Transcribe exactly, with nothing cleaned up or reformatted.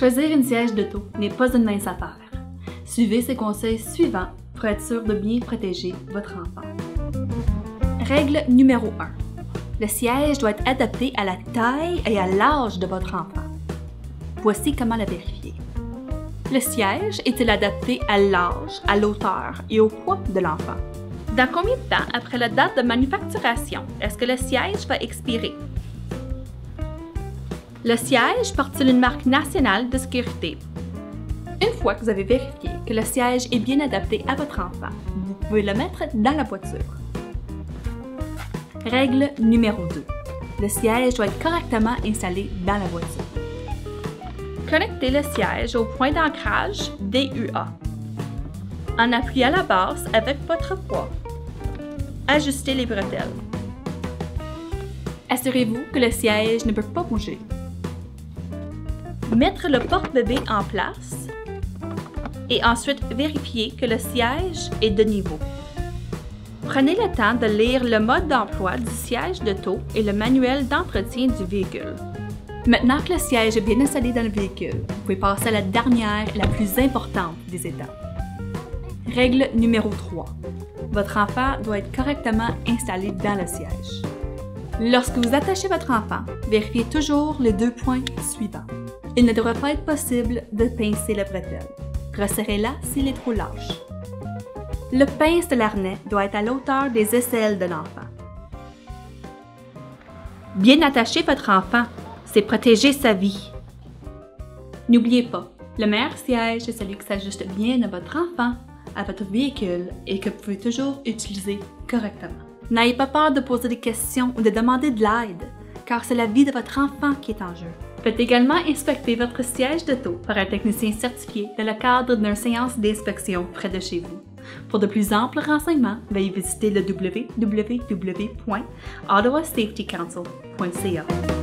Choisir une siège d'auto n'est pas une mince affaire. Suivez ces conseils suivants pour être sûr de bien protéger votre enfant. Règle numéro un. Le siège doit être adapté à la taille et à l'âge de votre enfant. Voici comment le vérifier. Le siège est-il adapté à l'âge, à l'hauteur et au poids de l'enfant? Dans combien de temps après la date de manufacturation est-ce que le siège va expirer? Le siège porte-t-il une marque nationale de sécurité? Une fois que vous avez vérifié que le siège est bien adapté à votre enfant, vous pouvez le mettre dans la voiture. Règle numéro deux. Le siège doit être correctement installé dans la voiture. Connectez le siège au point d'ancrage D U A. En appuyant la base avec votre poids, ajustez les bretelles. Assurez-vous que le siège ne peut pas bouger. Mettre le porte-bébé en place et ensuite vérifier que le siège est de niveau. Prenez le temps de lire le mode d'emploi du siège d'auto et le manuel d'entretien du véhicule. Maintenant que le siège est bien installé dans le véhicule, vous pouvez passer à la dernière et la plus importante des étapes. Règle numéro trois. Votre enfant doit être correctement installé dans le siège. Lorsque vous attachez votre enfant, vérifiez toujours les deux points suivants. Il ne devrait pas être possible de pincer la bretelle. Resserrez-la s'il est trop lâche. Le pince de l'harnais doit être à la hauteur des aisselles de l'enfant. Bien attacher votre enfant, c'est protéger sa vie. N'oubliez pas, le meilleur siège est celui qui s'ajuste bien à votre enfant, à votre véhicule et que vous pouvez toujours utiliser correctement. N'ayez pas peur de poser des questions ou de demander de l'aide, car c'est la vie de votre enfant qui est en jeu. Faites également inspecter votre siège d'auto par un technicien certifié dans le cadre d'une séance d'inspection près de chez vous. Pour de plus amples renseignements, veuillez visiter le w w w point ottawa safety council point c a.